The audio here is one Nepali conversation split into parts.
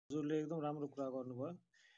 हजुरले एकदम राम्रो कुरा गर्नुभयो।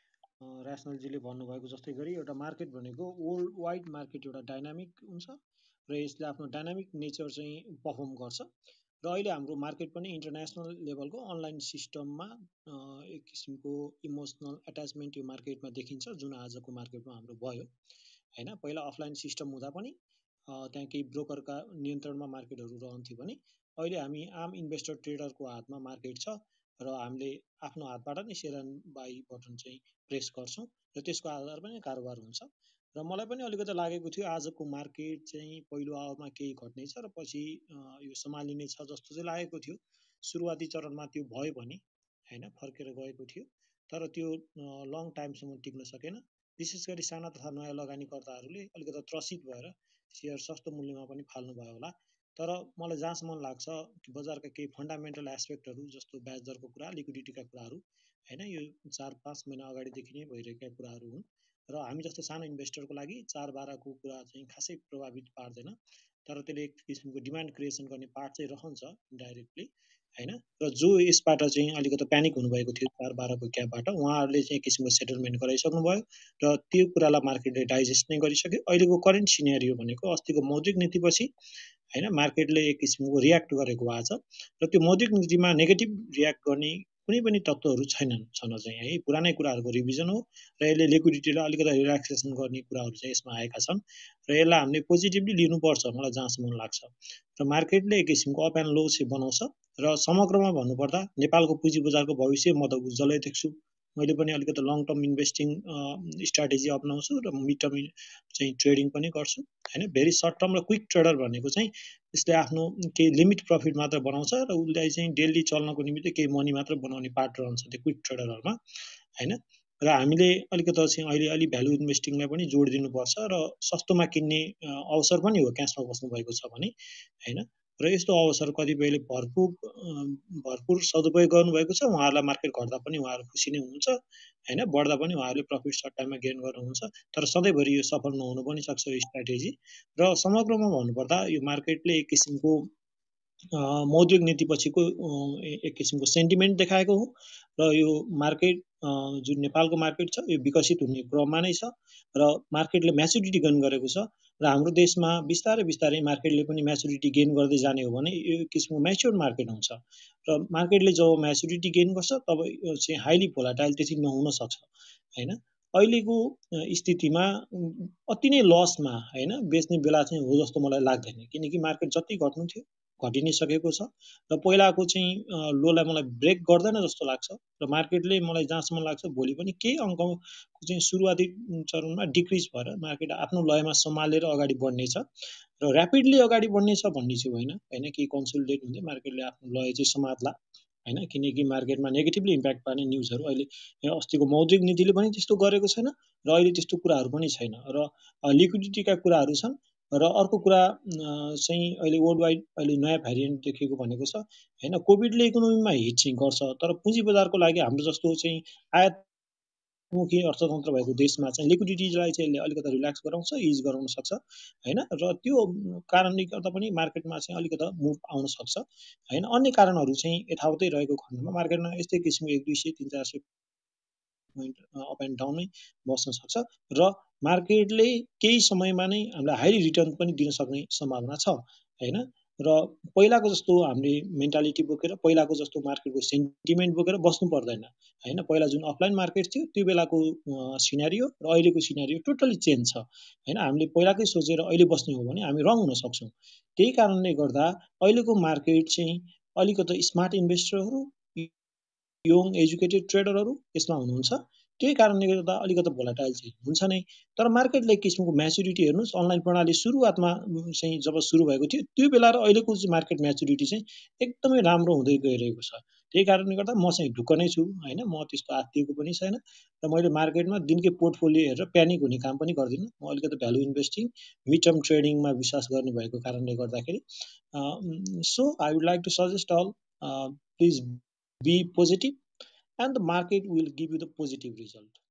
ऱ्यासनलजीले भन्नुभएको जस्तै गरी एउटा मार्केट भनेको वर्ल्ड वाइड मार्केट एउटा डाइनामिक हुन्छ र यसले आफ्नो डाइनामिक नेचर चाहिँ पर्फर्म गर्छ र अहिले हाम्रो मार्केट पनि इन्टरनेसनल लेभलको अनलाइन सिस्टममा एक किसिमको इमोसनल एट्याचमेन्ट यो मार्केटमा देखिन्छ, जुन आजको मार्केटमा हाम्रो भयो होइन। पहिला अफलाइन सिस्टम हुँदा पनि त्यहाँ केही ब्रोकरका नियन्त्रणमा मार्केटहरू रहन्थ्यो भने अहिले हामी आम इन्भेस्टर ट्रेडरको हातमा मार्केट छ र हामीले आफ्नो हातबाट नै सेल एन्ड बाई बटन चाहिँ प्रेस गर्छौँ र त्यसको आधारमा नै कारोबार हुन्छ। र मलाई पनि अलिकति लागेको थियो आजको मार्केट चाहिँ पहिलो आवरमा केही घट्नेछ र पछि यो सम्हालिने छ जस्तो चाहिँ लागेको थियो। सुरुवाती चरणमा त्यो भयो भने होइन, फर्केर गएको थियो, तर त्यो लङ टाइमसम्म टिक्न सकेन। विशेष गरी साना तथा नयाँ लगानीकर्ताहरूले अलिकति त्रसित भएर सेयर सस्तो मूल्यमा पनि फाल्नुभयो होला। तर मलाई जहाँसम्म लाग्छ कि बजारका केही फन्डामेन्टल एस्पेक्टहरू जस्तो ब्याज दरको कुरा, लिक्विडिटीका कुराहरू होइन, यो 4-5 महिना अगाडिदेखि नै भइरहेका कुराहरू हुन् र हामी जस्तो सानो इन्भेस्टरको लागि 4-12को कुरा चाहिँ खासै प्रभावित पार्दैन। तर त्यसले एक किसिमको डिमान्ड क्रिएसन गर्ने पार्ट चाहिँ रहन्छ इन्डाइरेक्टली होइन। र जो यसबाट चाहिँ अलिकति प्यानिक हुनुभएको थियो 4-12को ग्यापबाट, उहाँहरूले चाहिँ एक किसिमको सेटलमेन्ट गराइसक्नु भयो र त्यो कुरालाई मार्केटले डाइजेस्ट नै गरिसक्यो। अहिलेको करेन्ट सिनेरियो भनेको अस्तिको मौद्रिक नीतिपछि होइन मार्केटले एक किसिमको रियाक्ट गरेको आज र त्यो मौद्रिक नीतिमा नेगेटिभ रियाक्ट गर्ने कुनै पनि तत्त्वहरू छैनन् छन चाहिँ है। पुरानै कुराहरूको रिभिजन हो र यसले लिक्विडिटीलाई अलिकति रिल्याक्सेसन गर्ने कुराहरू चाहिँ यसमा आएका छन् र यसलाई हामीले पोजिटिभली लिनुपर्छ मलाई जहाँसम्म लाग्छ। र मार्केटले एक किसिमको अप एन्ड लो चाहिँ बनाउँछ र समग्रमा भन्नुपर्दा नेपालको पुँजी बजारको भविष्य म त उज्जवलै देख्छु। मैले पनि अलिकति लङ टर्म इन्भेस्टिङ स्ट्राटेजी अप्नाउँछु र मिड टर्म चाहिँ ट्रेडिङ पनि गर्छु होइन। भेरी सर्ट टर्म र क्विक ट्रेडर भनेको चाहिँ यसले आफ्नो केही लिमिट प्रफिट मात्र बनाउँछ र उसलाई चाहिँ डेली चल्नको निमित्त केही मनी मात्र बनाउने पार्ट रहन्छ त्यो क्विक ट्रेडरहरूमा होइन। र हामीले अलिकति चाहिँ अहिले अलि भ्यालु इन्भेस्टिङलाई पनि जोड दिनुपर्छ र सस्तोमा किन्ने अवसर पनि हो क्यासमा बस्नुभएको छ भने होइन। र यस्तो अवसर कतिपयले भरपुर सदुपयोग गर्नुभएको छ, उहाँहरूलाई मार्केट घट्दा पनि उहाँहरू खुसी नै हुनुहुन्छ होइन, बढ्दा पनि उहाँहरूले प्रफिट सर्ट टाइममा गेन गर्नुहुन्छ। तर सधैँभरि यो सफल नहुनु पनि सक्छ यो स्ट्राटेजी। र समग्रमा भन्नुपर्दा यो मार्केटले एक किसिमको मौद्रिक नीतिपछिको एक किसिमको सेन्टिमेन्ट देखाएको हो र यो मार्केट जुन नेपालको मार्केट छ यो विकसित हुने क्रममा नै छ र मार्केटले म्याच्युरिटी गेन गरेको छ र हाम्रो देशमा बिस्तारै बिस्तारै मार्केटले पनि म्याच्युरिटी गेन गर्दै जाने हो भने यो एक किसिमको म्याच्योर्ड मार्केट हुन्छ र मार्केटले जब म्याच्युरिटी गेन गर्छ तब यो चाहिँ हाइली भोलाटाइल त्यति नहुन सक्छ होइन। अहिलेको स्थितिमा अति नै लसमा होइन बेच्ने बेला चाहिँ हो जस्तो मलाई लाग्दैन, किनकि मार्केट जति घट्नु थियो घटि नै सकेको छ र पहिलाको चाहिँ लोलाई मलाई ब्रेक गर्दैन जस्तो लाग्छ र मार्केटले मलाई जहाँसम्म लाग्छ भोलि पनि केही अङ्कको चाहिँ सुरुवाती चरणमा डिक्रिज भएर मार्केट आफ्नो लयमा सम्हालेर अगाडि बढ्नेछ र ऱ्यापिडली अगाडि बढ्नेछ भन्ने चाहिँ होइन होइन। केही कन्सोलिडेट हुँदै मार्केटले आफ्नो लय चाहिँ समात्ला होइन, किनकि मार्केटमा नेगेटिभली इम्प्याक्ट पार्ने न्युजहरू अहिले अस्तिको मौद्रिक नीतिले पनि त्यस्तो गरेको छैन र अहिले त्यस्तो कुराहरू पनि छैन र लिक्विडिटीका कुराहरू छन्। र अर्को कुरा चाहिँ अहिले वर्ल्ड वाइड अहिले नयाँ भ्यारिएन्ट देखेको भनेको छ होइन, कोभिडले इकोनोमीमा हिट चाहिँ गर्छ तर पुँजी बजारको लागि हाम्रो जस्तो चाहिँ आयातमुखी अर्थतन्त्र भएको देशमा चाहिँ लिक्विडिटीलाई चाहिँ यसले अलिकति रिल्याक्स गराउँछ, इज गराउन सक्छ होइन। र त्यो कारणले गर्दा पनि मार्केटमा चाहिँ अलिकति मुभ आउन सक्छ होइन। अन्य कारणहरू चाहिँ यथावतै रहेको खण्डमा मार्केटमा यस्तै किसिमको 100-200-300-400 पोइन्ट अप एन्ड डाउन नै बस्न सक्छ र मार्केटले केही समयमा नै हामीलाई हाई रिटर्न पनि दिन सक्ने सम्भावना छ होइन। र पहिलाको जस्तो हामीले मेन्टालिटी बोकेर पहिलाको जस्तो मार्केटको सेन्टिमेन्ट बोकेर बस्नु पर्दैन होइन। पहिला जुन अफलाइन मार्केट थियो त्यो बेलाको सिनारियो र अहिलेको सिनारियो टोटली चेन्ज छ होइन। हामीले पहिलाकै सोचेर अहिले बस्ने हो भने हामी रङ हुन सक्छौँ। त्यही कारणले गर्दा अहिलेको मार्केट चाहिँ अलिकति स्मार्ट इन्भेस्टरहरू, यङ एजुकेटेड ट्रेडरहरू यसमा हुनुहुन्छ। त्यही कारणले गर्दा अलिकति भोलाटाइल चाहिँ हुन्छ नै। तर मार्केटले एक किसिमको म्याच्युरिटी हेर्नुहोस्, अनलाइन प्रणाली सुरुवातमा चाहिँ जब सुरु भएको थियो त्यो बेला र अहिलेको चाहिँ मार्केट म्याच्युरिटी चाहिँ एकदमै राम्रो हुँदै गइरहेको छ। त्यही कारणले गर्दा म चाहिँ ढुक्क नै छु होइन, म त्यस्तो आत्तिएको पनि छैन र मैले मार्केटमा दिनकै पोर्टफोलियो हेरेर प्यानिक हुने काम पनि गर्दिनँ। म अलिकति भ्यालु इन्भेस्टिङ मिड टर्म ट्रेडिङमा विश्वास गर्ने भएको कारणले गर्दाखेरि so I would like to suggest all, please be positive and the market will give you the positive result.